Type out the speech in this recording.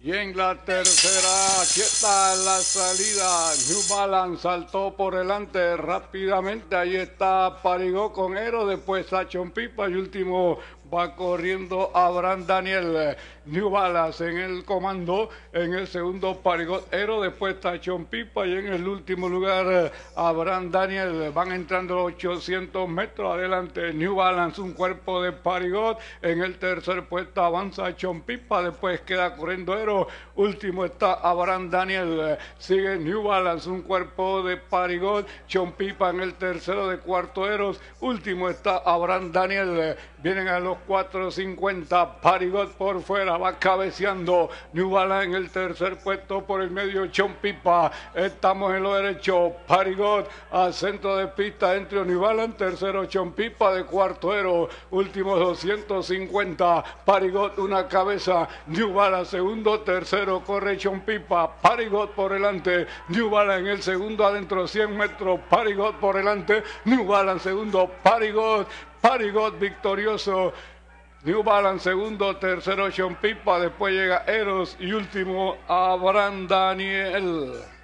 Y en la tercera, aquí está la salida. New Balance saltó por delante rápidamente. Ahí está Parigó con Ero, después Sachon Pipa y último va corriendo Abraham Daniel. New Balance en el comando, en el segundo Parigot Ero, después Tachón Pipa y en el último lugar Abraham Daniel. Van entrando los 800 metros adelante New Balance, un cuerpo de Parigot. En el tercer puesto avanza Chon Pipa, después queda corriendo Ero, último está Abraham Daniel. Sigue New Balance, un cuerpo de Parigot, Chon Pipa en el tercero, de cuarto Eros, último está Abraham Daniel. Vienen a los 4.50, Parigot por fuera, va cabeceando New Balance en el tercer puesto, por el medio Chon Pipa. Estamos en lo derecho, Parigot a centro de pista entre New Balance, tercero Chon Pipa, de cuarto Ero, últimos 250, Parigot una cabeza, New Balance segundo, tercero corre Chon Pipa, Parigot por delante, New Balance en el segundo, adentro 100 metros, Parigot por delante, New Balance segundo, Parigot victorioso. New Balance segundo, tercero Chon Pipa, después llega Eros y último Abraham Daniel.